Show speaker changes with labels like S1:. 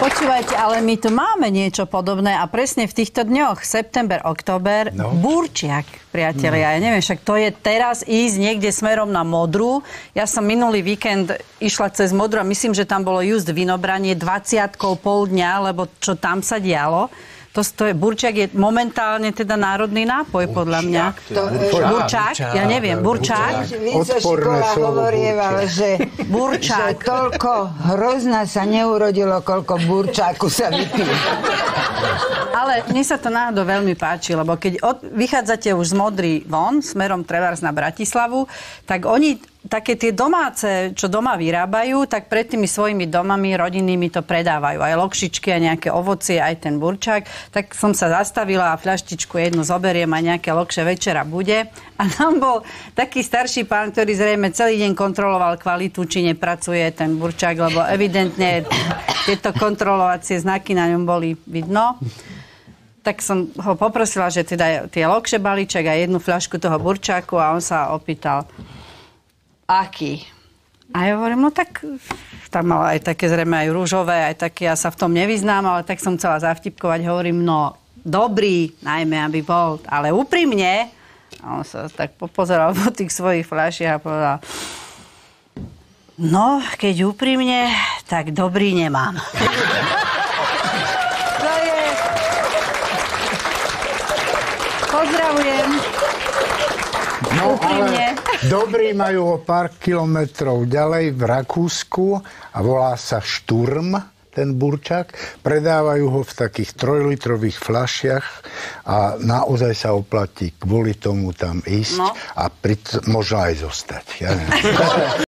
S1: Počúvajte, ale my tu máme niečo podobné a presne v týchto dňoch, september, október, burčiak, priatelia. Ja neviem, však to je teraz ísť niekde smerom na Modru. Ja som minulý víkend išla cez Modru a myslím, že tam bolo just vinobranie 20-kou pol dňa, lebo čo tam sa dialo. To je, burčak je momentálne teda národný nápoj, podľa mňa. Burčák, ja neviem, burčák.
S2: Víco Šikola hovorieval, že toľko hrozna sa neurodilo, koľko burčáku sa vypilo.
S1: Ale mne sa to náhodou veľmi páči, lebo keď vychádzate už z Modry von, smerom trebárs na Bratislavu, tak oni také tie domáce, čo doma vyrábajú, tak pred tými svojimi domami rodinnými to predávajú. Aj lokšičky, aj nejaké ovocie, aj ten burčák. Tak som sa zastavila a fľaštičku jednu zoberiem a nejaké lokše večera bude. A tam bol taký starší pán, ktorý zrejme celý deň kontroloval kvalitu, či nepracuje ten burčák, lebo evidentne tieto kontrolovacie znaky na ňom boli vidno. Tak som ho poprosila, že teda tie lokše balíček a jednu fľašku toho burčáku a on sa opýtal, aký? A ja hovorím, no tak tam mal aj také zrejme aj rúžové, aj také, ja sa v tom nevyznám, ale tak som chcela zavtipkovať, hovorím, no dobrý, najmä aby bol, ale úprimne, a on sa tak popozeral po tých svojich fľašiach a povedal, no, keď úprimne, tak dobrý nemám. To je... Pozdravujem.
S3: No, ale dobrý majú o pár kilometrov ďalej v Rakúsku a volá sa Šturm, ten burčák. Predávajú ho v takých 3-litrových fľašiach a naozaj sa oplatí kvôli tomu tam ísť a možno aj zostať. Ja neviem.